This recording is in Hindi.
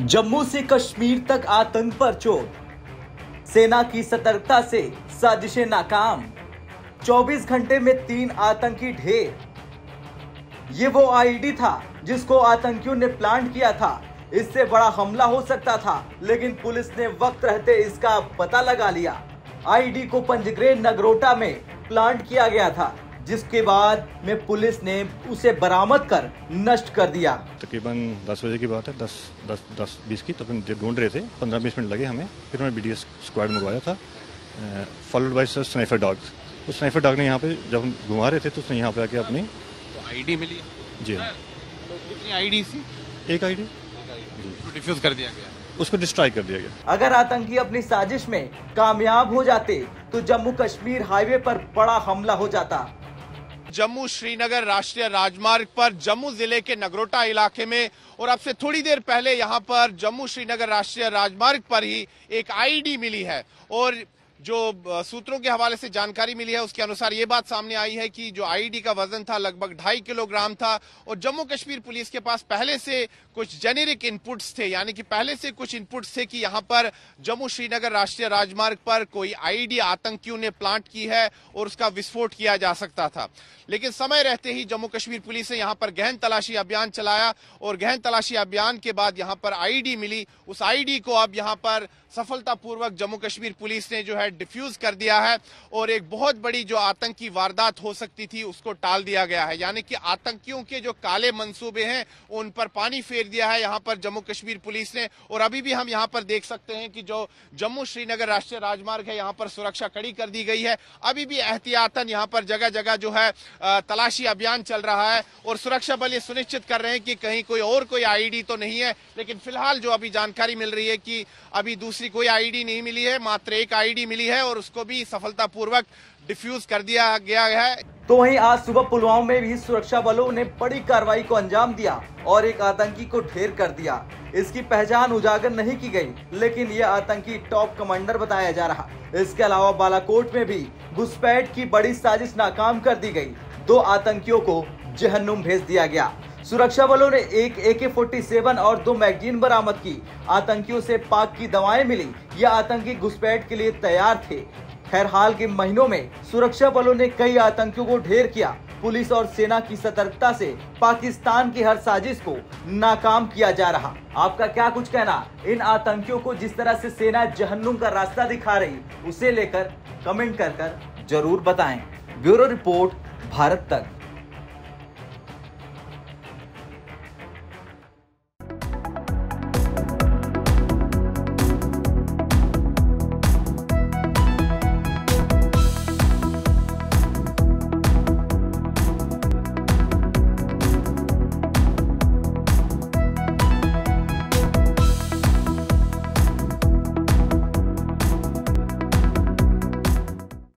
जम्मू से कश्मीर तक आतंक पर चोट, सेना की सतर्कता से साजिशें नाकाम, 24 घंटे में 3 आतंकी ढेर। ये वो आईडी था जिसको आतंकियों ने प्लांट किया था। इससे बड़ा हमला हो सकता था, लेकिन पुलिस ने वक्त रहते इसका पता लगा लिया। आईडी को पंजग्रे नगरोटा में प्लांट किया गया था, जिसके बाद में पुलिस ने उसे बरामद कर नष्ट कर दिया। तकरीबन 10 बजे की बात है, 10-20 की। तो अपन ढूंढ रहे थे, 15-20 मिनट लगे हमें। फिर हमने BDS स्क्वाड मंगवाया था, फॉलोड बाय स्नाइपर डॉग। उस स्नाइपर डॉग ने यहाँ पे जब हम घुमा रहे थे तो उसने यहाँ पे आके अपनी आईडी मिली। जी तो कितनी आईडी थी? एक आईडी डिफ्यूज कर दिया गया, उसको डिस्ट्रॉय कर दिया गया। अगर आतंकी अपनी साजिश में कामयाब हो जाते तो जम्मू कश्मीर हाईवे पर बड़ा हमला हो जाता। जम्मू श्रीनगर राष्ट्रीय राजमार्ग पर जम्मू जिले के नगरोटा इलाके में, और अब से थोड़ी देर पहले यहां पर जम्मू श्रीनगर राष्ट्रीय राजमार्ग पर ही एक आईडी मिली है। और जो सूत्रों के हवाले से जानकारी मिली है उसके अनुसार ये बात सामने आई है कि जो आईडी का वजन था लगभग 2.5 किलोग्राम था। और जम्मू कश्मीर पुलिस के पास पहले से कुछ जेनेरिक इनपुट्स थे, यानी कि पहले से कुछ इनपुट्स थे कि यहां पर जम्मू श्रीनगर राष्ट्रीय राजमार्ग पर कोई आईडी आतंकियों ने प्लांट की है और उसका विस्फोट किया जा सकता था। लेकिन समय रहते ही जम्मू कश्मीर पुलिस ने यहां पर गहन तलाशी अभियान चलाया, और गहन तलाशी अभियान के बाद यहां पर आईडी मिली। उस आईडी को अब यहां पर सफलतापूर्वक जम्मू कश्मीर पुलिस ने जो है डिफ्यूज कर दिया है, और एक बहुत बड़ी जो आतंकी वारदात हो सकती थी उसको टाल दिया गया है। यानी कि आतंकियों के जो काले मंसूबे हैं उन पर पानी फेर दिया है यहां पर जम्मू कश्मीर पुलिस ने। और अभी भी हम यहां पर देख सकते हैं कि जो जम्मू श्रीनगर राष्ट्रीय राजमार्ग है यहां पर सुरक्षा कड़ी कर दी गई है। अभी भी एहतियातन यहां पर जगह जगह जो है तलाशी अभियान चल रहा है, और सुरक्षा बल ये सुनिश्चित कर रहे हैं कि कहीं कोई आईडी तो नहीं है। लेकिन फिलहाल जो अभी जानकारी मिल रही है कि अभी दूसरी कोई आईडी नहीं मिली है, मात्र एक आईडी मिली है, और उसको भी सफलतापूर्वक डिफ्यूज कर दिया गया है। तो वहीं आज सुबह पुलवामा में भी सुरक्षा बलों ने बड़ी कार्रवाई को अंजाम दिया और एक आतंकी को ढेर कर दिया। इसकी पहचान उजागर नहीं की गई, लेकिन यह आतंकी टॉप कमांडर बताया जा रहा। इसके अलावा बालाकोट में भी घुसपैठ की बड़ी साजिश नाकाम कर दी गई। 2 आतंकियों को जहन्नुम भेज दिया गया। सुरक्षा बलों ने एक AK-47 और 2 मैगजीन बरामद की। आतंकियों से पाक की दवाएं मिली। यह आतंकी घुसपैठ के लिए तैयार थे। खैर, हाल के महीनों में सुरक्षा बलों ने कई आतंकियों को ढेर किया। पुलिस और सेना की सतर्कता से पाकिस्तान की हर साजिश को नाकाम किया जा रहा। आपका क्या कुछ कहना इन आतंकियों को जिस तरह से सेना जहन्नुम का रास्ता दिखा रही, उसे लेकर कमेंट कर जरूर बताएं। ब्यूरो रिपोर्ट, भारत तक।